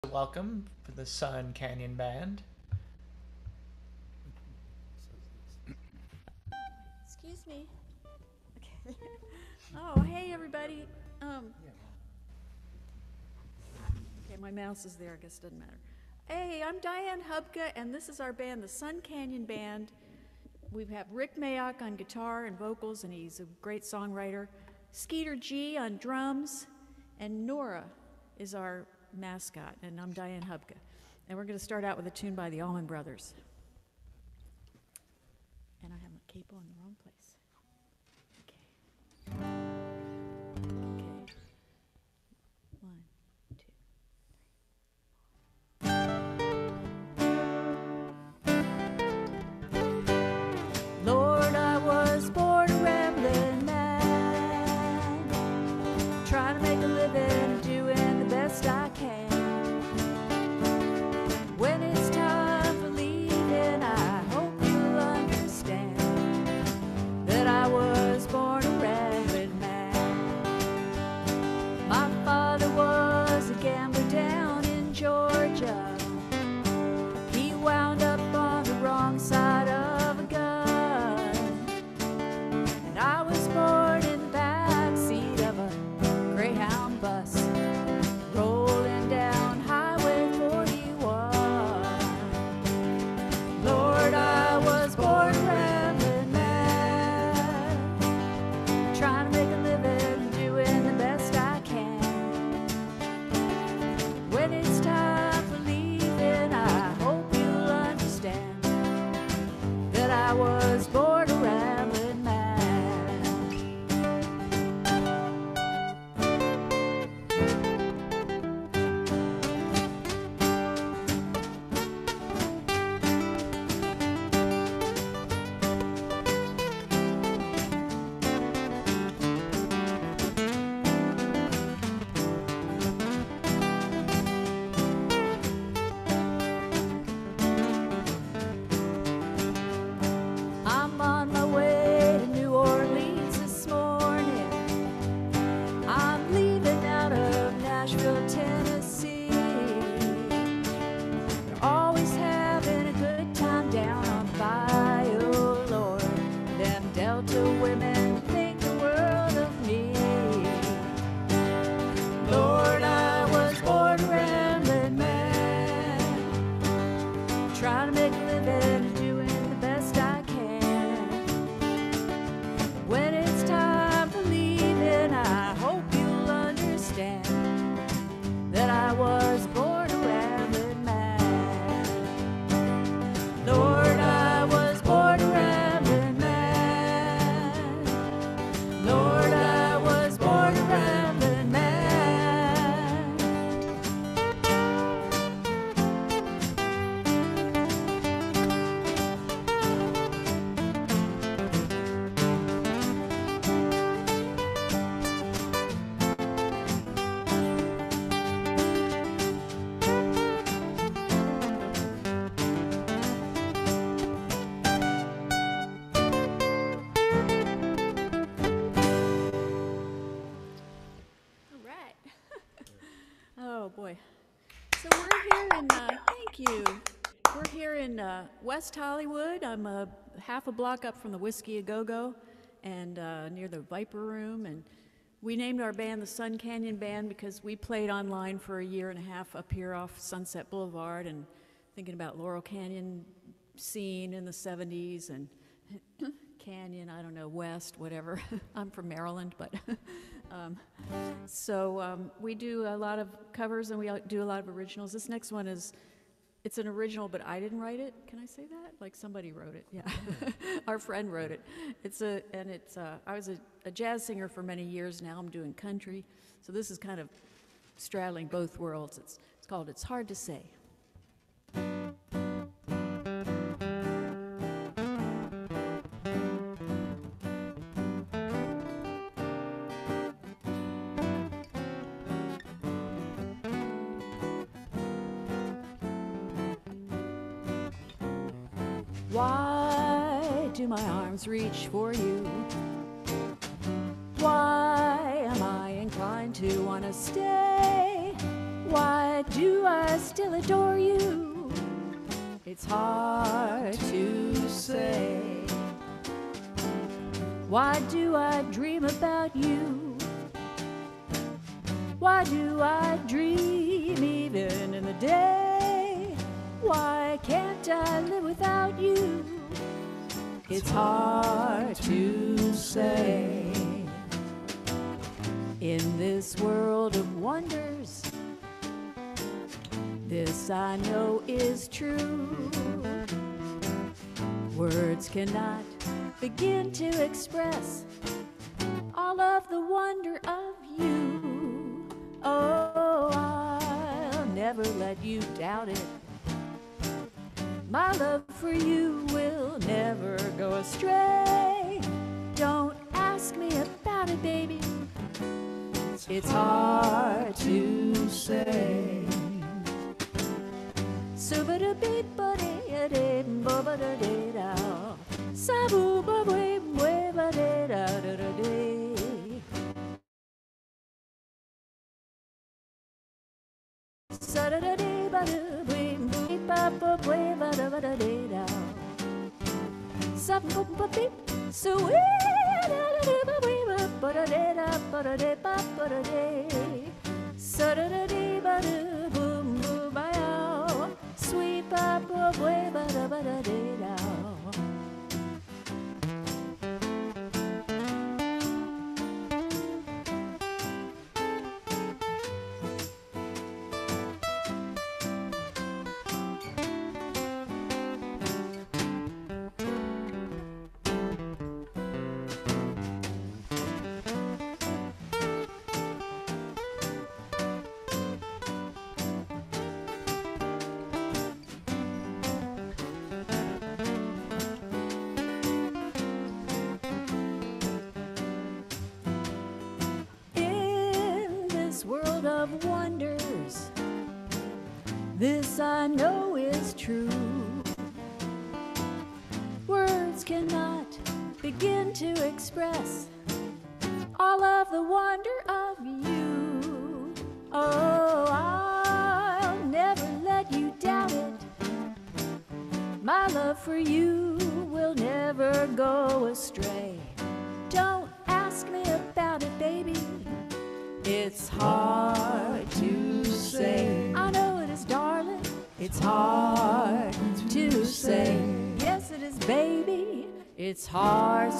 Welcome for the Sun Canyon Band. Excuse me. Okay. Oh, hey everybody. Okay, my mouse is there. I guess it doesn't matter. Hey, I'm Diane Hubka, and this is our band, the Sun Canyon Band. We have Rick Mayock on guitar and vocals, and he's a great songwriter. Skeeter G on drums, and Nora is our mascot, and I'm Diane Hubka. And we're going to start out with a tune by the Allman Brothers. And I have my capo in the wrong place. Okay. Okay. 1, 2. Lord, I was born a rambling man, trying to make a living and doing the best I can. When it's time for leaving, I hope you'll understand that I was born a rambling man. My father was a gambler down in Georgia. He wound up on the wrong side of a gun, and I was born in the back seat of a Greyhound bus, rolling down Highway 41. Lord, I was born a rambling man, trying to make a living and doing the best I can. When it's time for leaving, I hope you'll understand that I was born a rambling man. I'm on my way to New Orleans this morning. I'm leaving out of Nashville, Tennessee. They're always having a good time down on the bayou, Lord. Them Delta women think the world of me. Lord, I was born a rambling man, trying to make a living and doing the best I can. When it's time for leaving, I hope you'll understand that I was born a rambling man. Lord, I was born a rambling man. Lord, I was born a rambling man. All right. Oh boy. So we're here in, thank you. We're here in West Hollywood. I'm half a block up from the Whiskey A Go-Go and near the Viper Room. And we named our band the Sun Canyon Band because we played online for a year and a half up here off Sunset Boulevard and thinking about Laurel Canyon scene in the 70s and Canyon, I don't know, West, whatever. I'm from Maryland, but we do a lot of covers and we do a lot of originals. This next one it's an original, but I didn't write it. Can I say that? Like somebody wrote it, yeah. Our friend wrote it. I was a jazz singer for many years. Now I'm doing country. So this is kind of straddling both worlds. It's called It's Hard to Say. Why do my arms reach for you? Why am I inclined to want to stay? Why do do I still adore you? It's hard to say. Why do I dream about you? Why do I dream even in the day? Why can't I live without you? It's hard to say. In this world of wonders, this I know is true. Words cannot begin to express all of the wonder of you. Oh, I'll never let you doubt it. My love for you will never go astray. Don't ask me about it, baby. It's hard to say. Sweet papa, world of wonders, this I know is true. Words cannot begin to express all of the wonder of you. Oh, I'll never let you doubt it. My love for you will never go astray. Don't ask me about it, baby. It's hard to say. I know it is, darling. It's hard to say. Yes, it is, baby. It's hard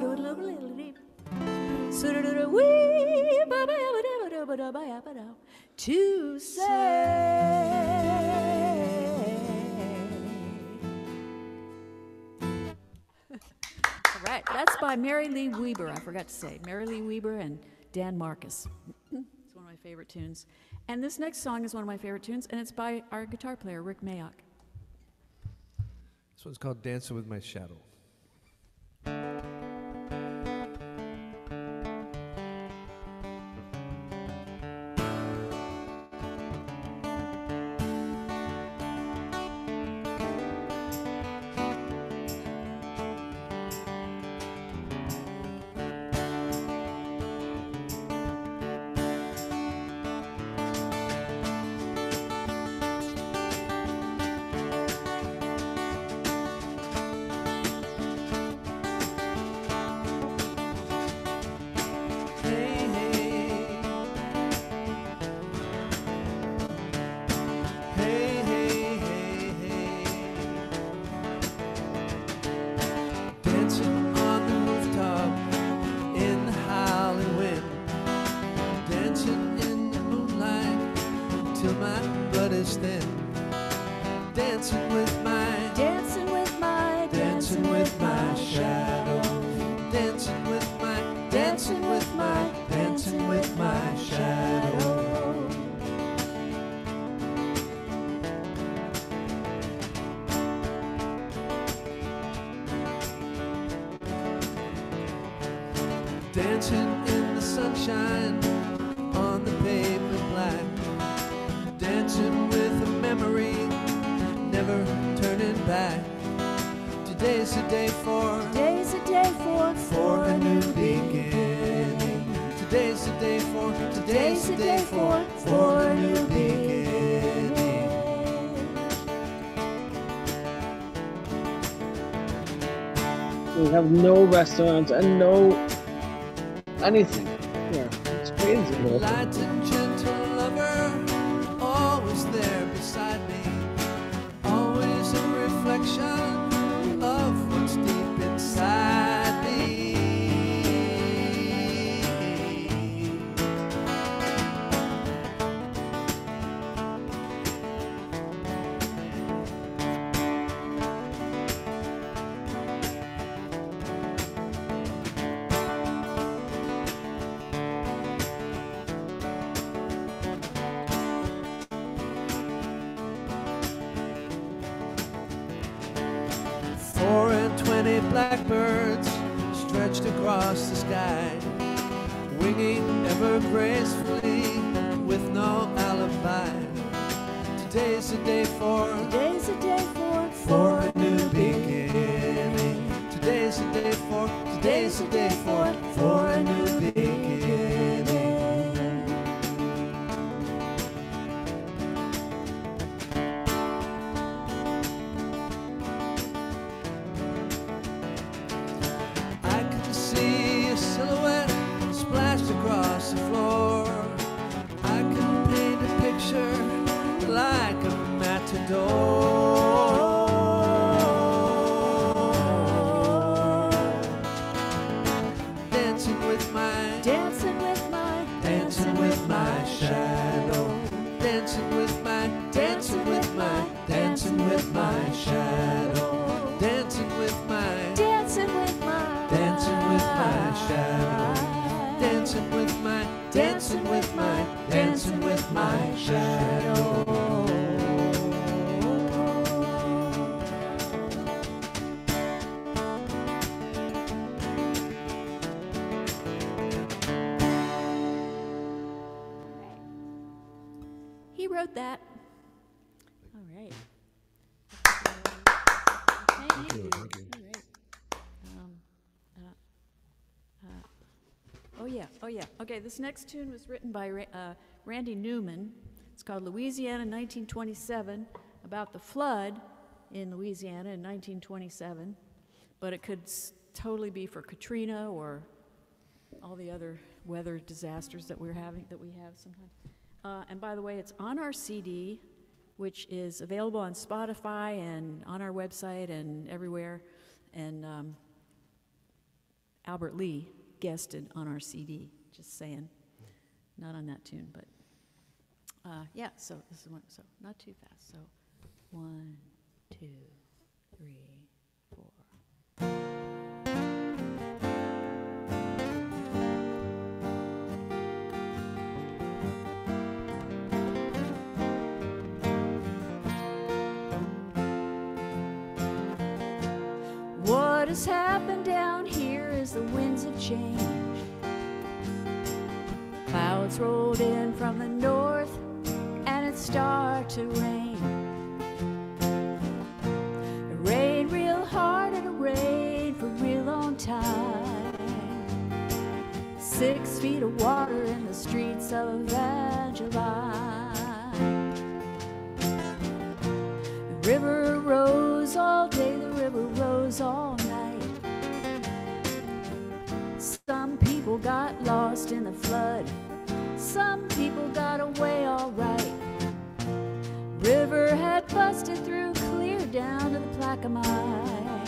to say. All right, that's by Mary Lee Weber. I forgot to say, Mary Lee Weber and Dan Marcus. It's one of my favorite tunes. And this next song is one of my favorite tunes, and it's by our guitar player, Rick Mayock. This one's called Dancing with My Shadow. Dancing in the sunshine on the pavement black, dancing with a memory, never turning back. Today's the day for a new beginning. Today's the day for a new beginning. We have no restaurants and no anything here. It's crazy. Light and gentle lover, always there beside me, always a reflection of what's deep inside me. Blackbirds stretched across the sky, winging ever gracefully with no alibi. Today's a day for a new beginning. Today's a day for a new beginning. Across the floor, I can paint a picture like a matador. Dancing with my shadow. Dancing with my shadow. Dancing with my shadow. Dancing with my shadow. He wrote that. All right. Thank you. All right. Oh yeah. Okay, this next tune was written by Randy Newman. It's called Louisiana 1927, about the flood in Louisiana in 1927. But it could totally be for Katrina or all the other weather disasters that we have sometimes. And by the way, it's on our CD, which is available on Spotify and on our website and everywhere. And Albert Lee guested on our CD, just saying. Not on that tune, but yeah, so this is one, so not too fast. So 1, 2, 3, 4. What has happened down here is the winds have changed. Clouds rolled in from the north and it started to rain. It rained real hard and it rained for a real long time. 6 feet of water in the streets of Evangeline. The river rose all day, the river rose all night. Some people got lost in the flood. Some people got away all right. River had busted through clear down to the Plaquemine.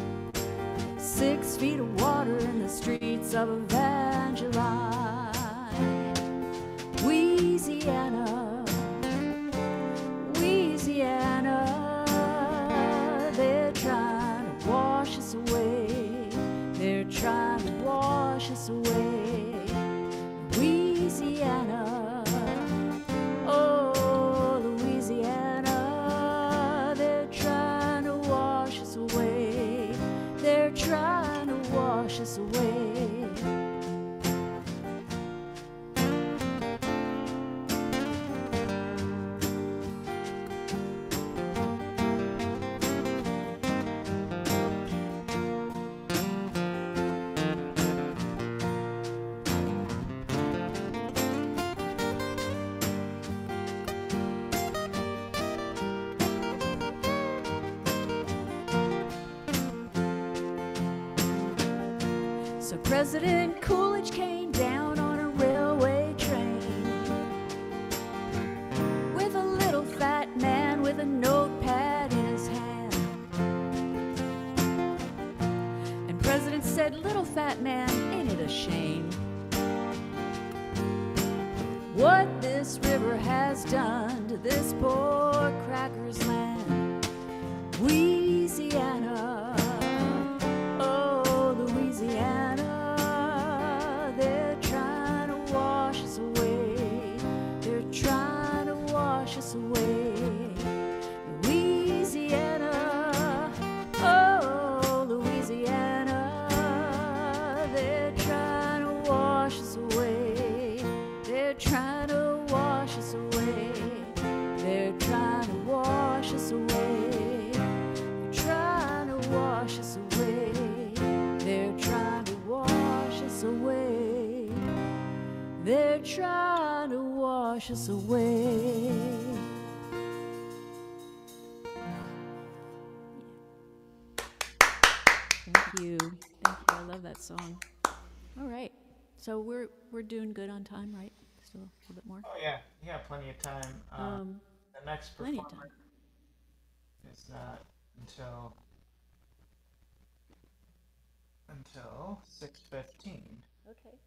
6 feet of water in the streets of Evangeline. Louisiana, Louisiana, they're trying to wash us away. They're trying to wash us away. Louisiana, oh Louisiana, they're trying to wash us away. They're trying to wash us away. So President Coolidge came down on a railway train with a little fat man with a notepad in his hand. And President said, "Little fat man, ain't it a shame what this river has done to this poor cracker's land, Louisiana, oh Louisiana, they're trying to wash us away, they're trying to wash us away, Louisiana, oh Louisiana, they're trying to wash us away, they're trying to wash us away, they're trying to wash us away, they're trying to wash us away, they're trying to wash us away, they're trying to wash us away. Thank you. Thank you. I love that song. All right. So we're doing good on time, right? Still a little bit more. Oh yeah, plenty of time. The next plenty of performer is not until 6:15. Okay.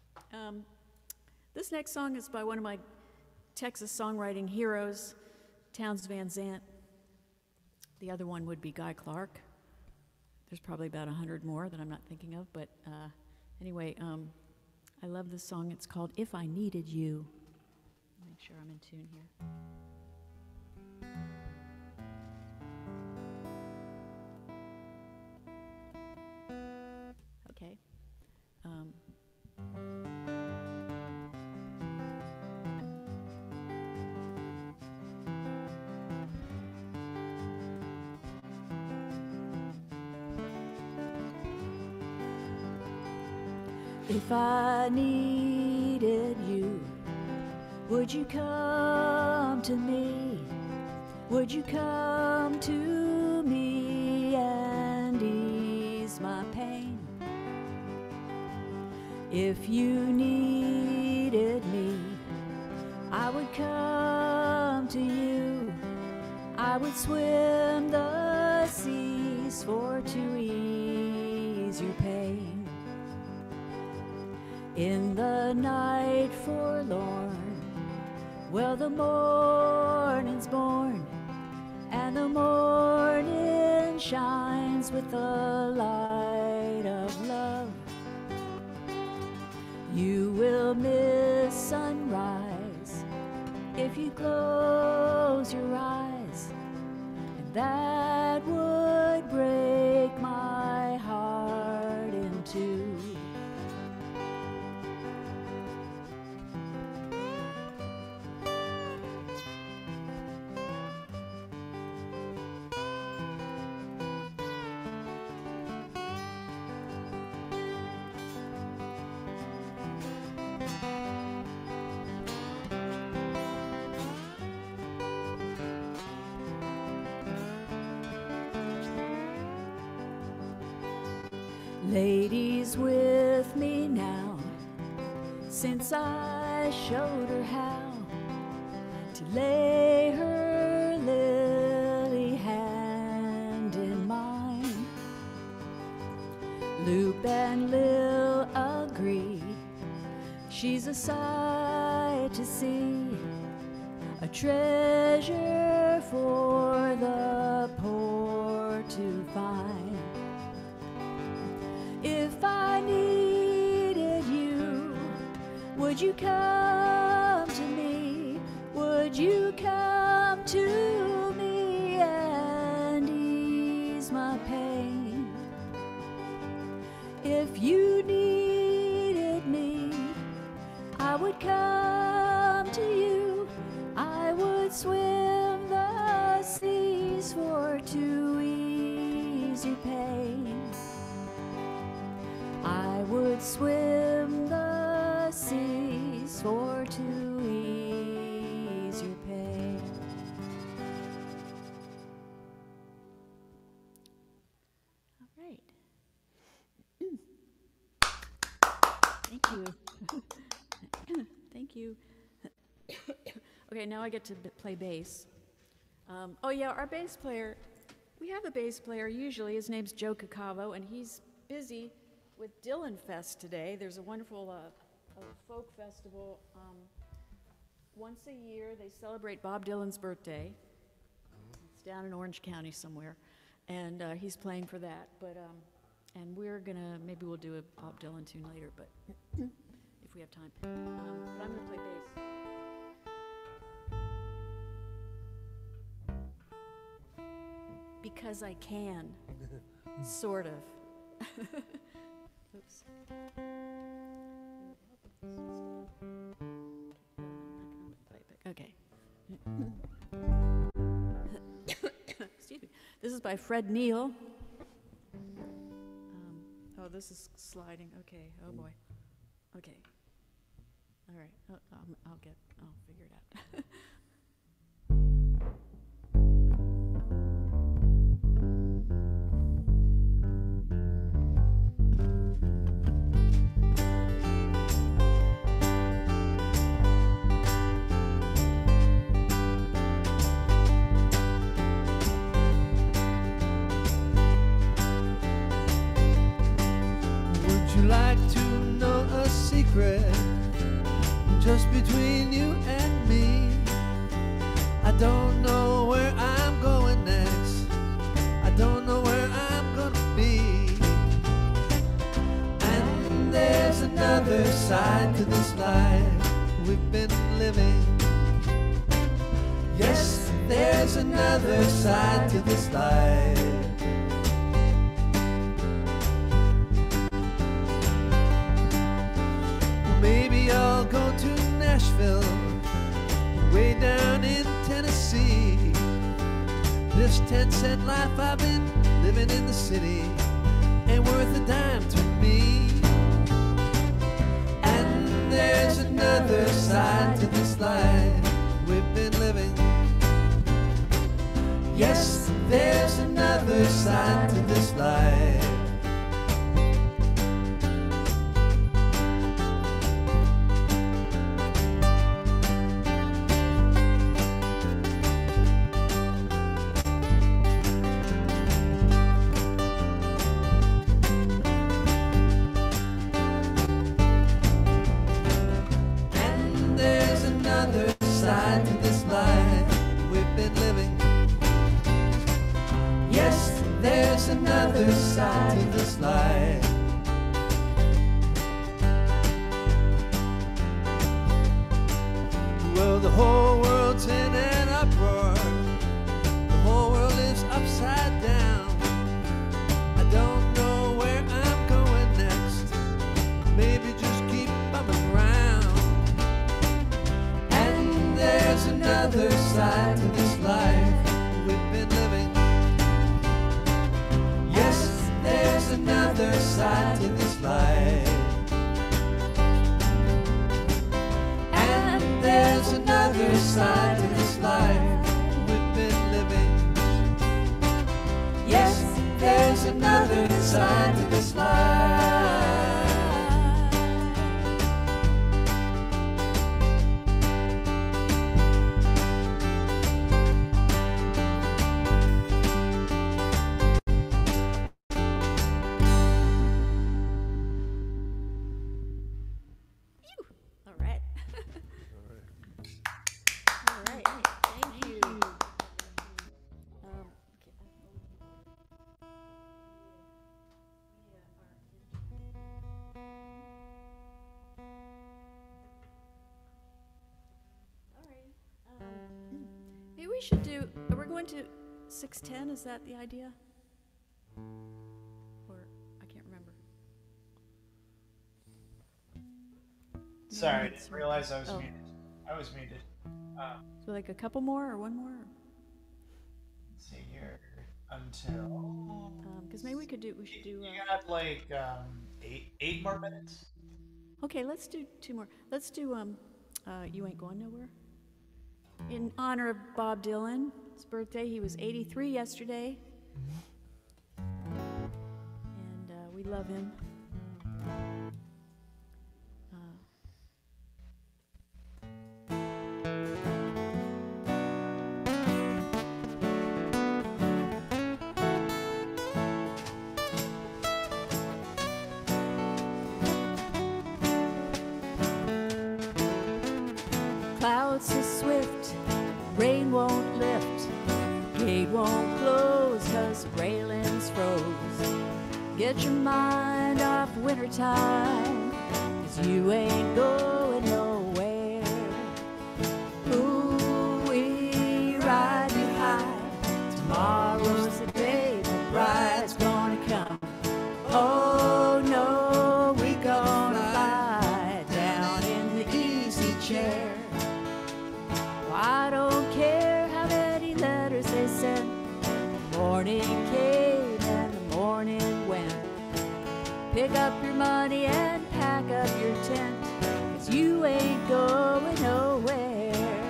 This next song is by one of my Texas songwriting heroes, Townes Van Zandt. The other one would be Guy Clark. There's probably about 100 more that I'm not thinking of, but anyway, I love this song. It's called If I Needed You. Make sure I'm in tune here. Okay. If I needed you, would you come to me? Would you come to me and ease my pain? If you needed me, I would come to you. I would swim the seas for to ease your pain. In the night forlorn, well, the morning's born, and the morning shines with the light of love. You will miss sunrise if you close your eyes, and that would break my heart in two. Lady's with me now, since I showed her how to lay her lily hand in mine. Loop and Lil agree, she's a sight to see, a treasure for the poor to find. If I needed you, would you come to me? Would you come to me and ease my pain? If you needed me, I would come to you. I would swim the seas for to ease your pain. I would swim the seas for to ease your pain. All right. you. Okay, now I get to play bass. Oh yeah, our bass player, we have a bass player usually. His name's Joe Cacavo, and he's busy with Dylan Fest today. There's a wonderful a folk festival. Once a year, they celebrate Bob Dylan's birthday. It's down in Orange County somewhere, and he's playing for that. But and we're gonna, maybe we'll do a Bob Dylan tune later, but if we have time. But I'm gonna play bass. Because I can, sort of. Oops. Okay. Excuse me. This is by Fred Neil. Oh, this is sliding. Okay. Oh boy. Okay. All right. I'll figure it out. Would you like to know a secret just between you and me? I don't know where I'm going next. I don't know where I'm gonna be. And there's another side to this life we've been living. Yes, there's another side to this life. Maybe I'll go to Nashville, way down in Tennessee. This 10-cent life I've been living in the city ain't worth a dime to me. And there's another side to this life we've been living. Yes, there's another side to this life. Another side to this life. Well, the whole world's in an uproar. The whole world is upside down. I don't know where I'm going next. Maybe just keep bumming around. And there's another side to this life we've been living. There's another side to this life. And there's another side to this life we've been living. Yes, there's another side to this life. Maybe we should do, we're going to 610, is that the idea? Or, I can't remember. Sorry, I didn't realize I was muted. I was muted. So like a couple more or one more? Let's see here. Until... Because maybe we should do... You got like 8 more minutes? Okay, let's do 2 more. Let's do You Ain't Going Nowhere. In honor of Bob Dylan, his birthday. He was 83 yesterday. And we love him. won't close 'cause railings froze. Get your mind off wintertime, 'cause you ain't going nowhere. Ooh, we ride you high. Tomorrow's the day the bride's gonna come. Oh no, we gonna fly down in the easy chair. Well, I don't care how many letters they sent. The morning came and the morning went. Pick up your money and pack up your tent, 'cause you ain't going nowhere.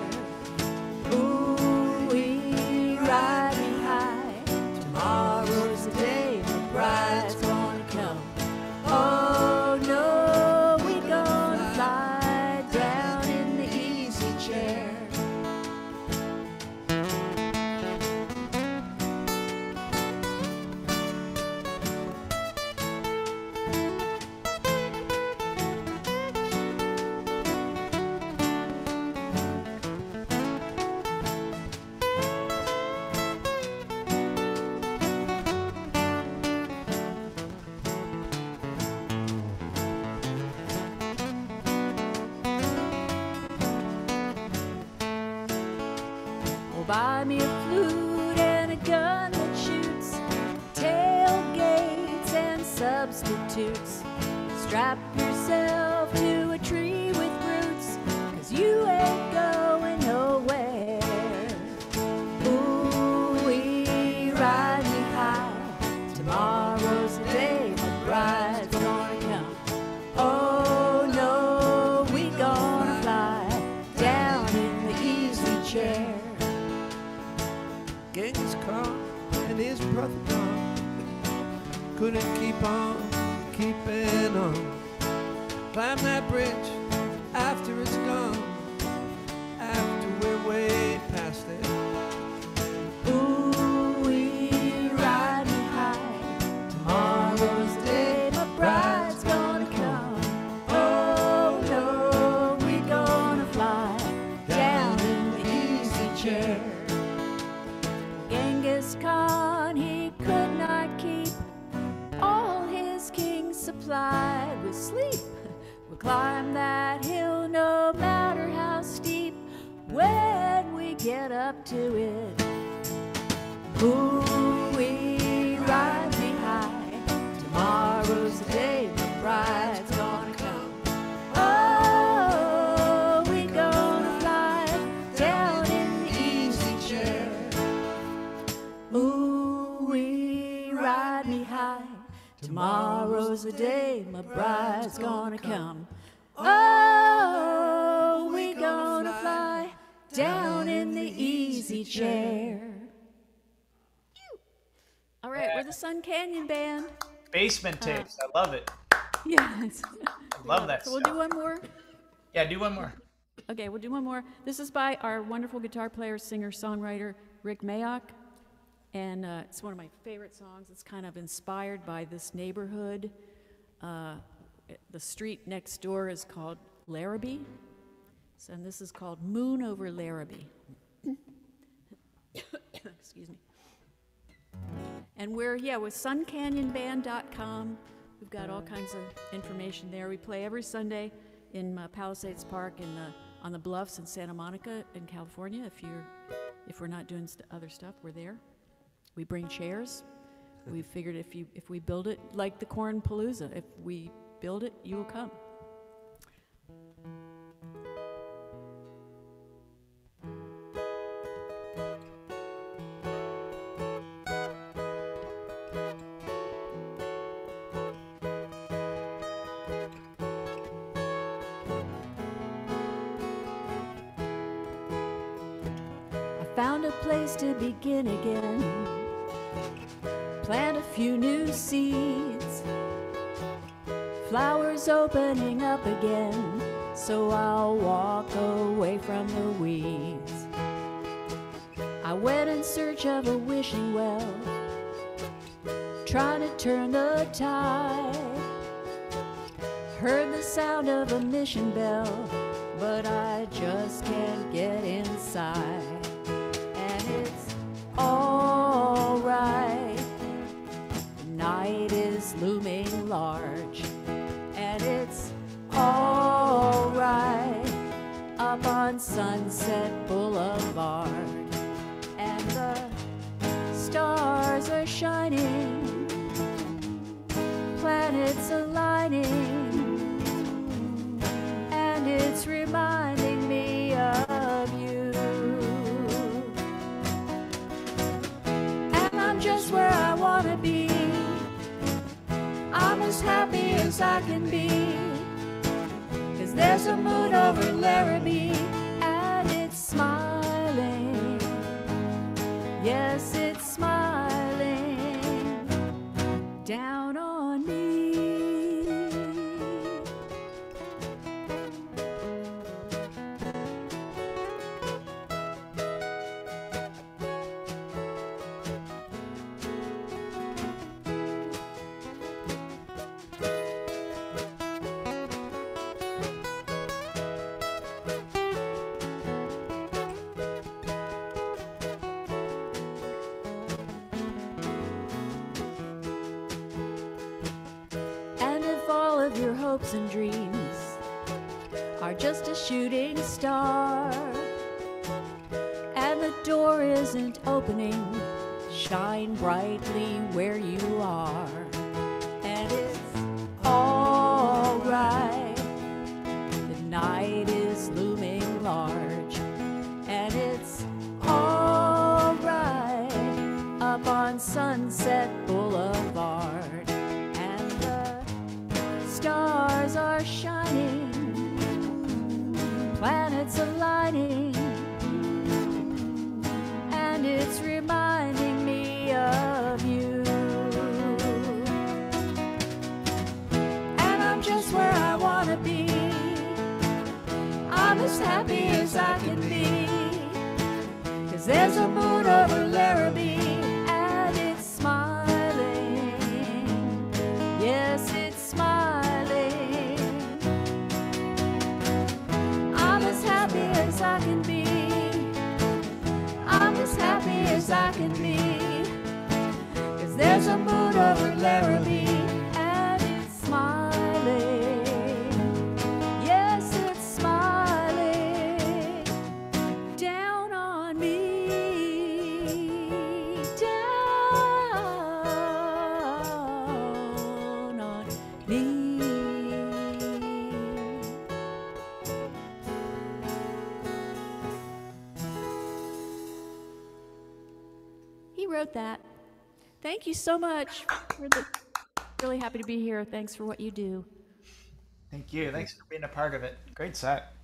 Ooh, we ride me high. Tomorrow's the day the bride's gonna come. Oh no, we gonna fly down in the easy chair. Buy me a flute and a gun that shoots, tailgates and substitutes. Strap yourself to a tree with roots, 'cause you ain't going nowhere. Ooh, we ride me high. Tomorrow's the day the bride's gonna come. Oh no, we gonna fly down in the easy chair. Genghis Khan and his brother Don couldn't keep on keeping on. Climb that bridge after it's gone, after we're way past it. Ooh, we ride me high. Tomorrow's the day my bride's gonna come. Oh no, we gonna fly down in the easy chair. Genghis Khan, he could not keep all his kings supplied with sleep. We'll climb that hill no matter how steep when we get up to it. Ooh, we ride me high. Tomorrow's the day the bride's gonna come. Oh, we gonna fly down in the easy chair. Ooh, we ride me high. Tomorrow's the day my bride's gonna come. Oh, we gonna fly down in the easy chair. All right, we're the Sun Canyon Band. Basement tapes. I love it. Yes. I love that So we'll stuff. do one more. Yeah, do one more. Okay, we'll do one more. This is by our wonderful guitar player, singer, songwriter, Rick Mayock. And it's one of my favorite songs. It's kind of inspired by this neighborhood. The street next door is called Larrabee. And this is called Moon Over Larrabee. Excuse me. And we're with suncanyonband.com. We've got all kinds of information there. We play every Sunday in Palisades Park on the Bluffs in Santa Monica in California. If we're not doing other stuff, we're there. We bring chairs. We figured if we build it like the Corn Palooza, if we build it, you will come. I found a place to begin again. Plant a few new seeds, flowers opening up again, so I'll walk away from the weeds. I went in search of a wishing well, trying to turn the tide. Heard the sound of a mission bell, but I just can't get inside. And it's all shining, planets aligning, and it's reminding me of you. And I'm just where I want to be. I'm as happy as I can be, 'cause there's a moon over Laramie, and it's smiling. Yes, it's smiling down on me. And if all of your hopes and dreams are just a shooting star, and the door isn't opening, shine brightly where you are. And it's all right. The night is looming large, and it's all right up on Sunset Boulevard. And the stars are shining, planets aligning, and it's reminding me of you. And I'm just where I want to be. I'm as happy as I can be, 'cause there's a moon over Laramie, and it's smiling. Yes, it's smiling. I'm as happy as I can be. I'm as happy as I can be, 'cause there's a moon over Laramie, and it's smiling. Yes, it's smiling down on me, down on me. He wrote that. Thank you so much. We're really happy to be here. Thanks for what you do. Thank you. Thanks for being a part of it. Great set.